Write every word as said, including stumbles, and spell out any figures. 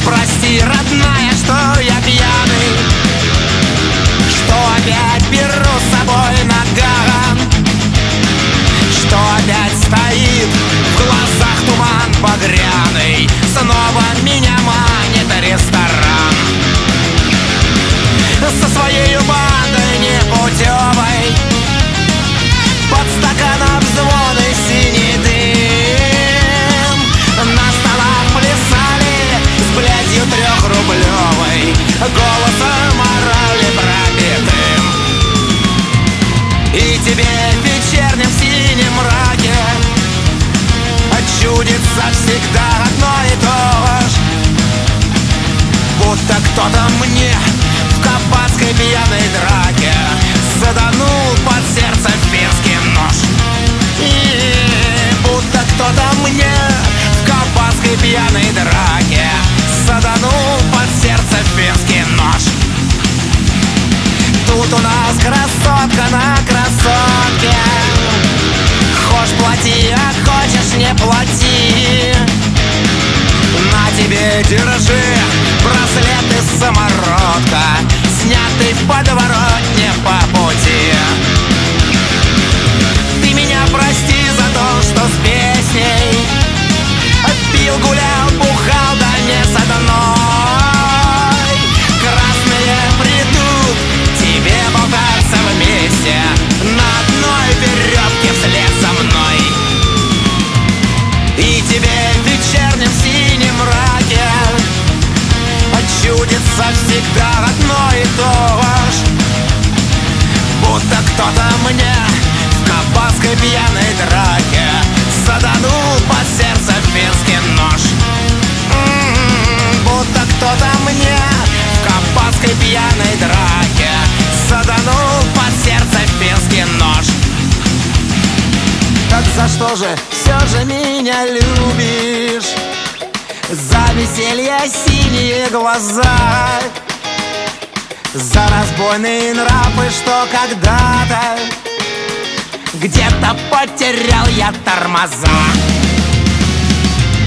прости, родная, что я пьяный, что опять беру с собой наган, что опять стоит в глазах туман багряный. Снова меня манит ресторан со своей бандой непутевой. Под стаканом звон и синий дым, на столах плясали с блядью трехрублевой, голосом орали пропитым. И тебе в вечернем синем мраке чудится всегда одно и то же, будто кто-то мне в кабацкой пьяной драке саданул под сердце финский нож. И будто кто-то мне в кабацкой пьяной драке саданул под сердце финский нож. Тут у нас красотка на красотке, хочешь плати, а хочешь не плати. На тебе держи браслет из самородка, снятый в подворотне по пути. Ты меня прости за то, что с песней пил, гулял, бухал, да не с одной. Красные придут тебе болтаться вместе на одной веревке вслед за мной. И тебе в вечернем синем мраке чудится всегда одно и то же, будто кто-то мне в кабацкой пьяной драке саданул под сердце финский нож. М-м-м, будто кто-то мне в кабацкой пьяной драке саданул под сердце финский нож. Так за что же все же меня любишь? За веселье синие глаза, за разбойные нравы, что когда-то где-то потерял я тормоза.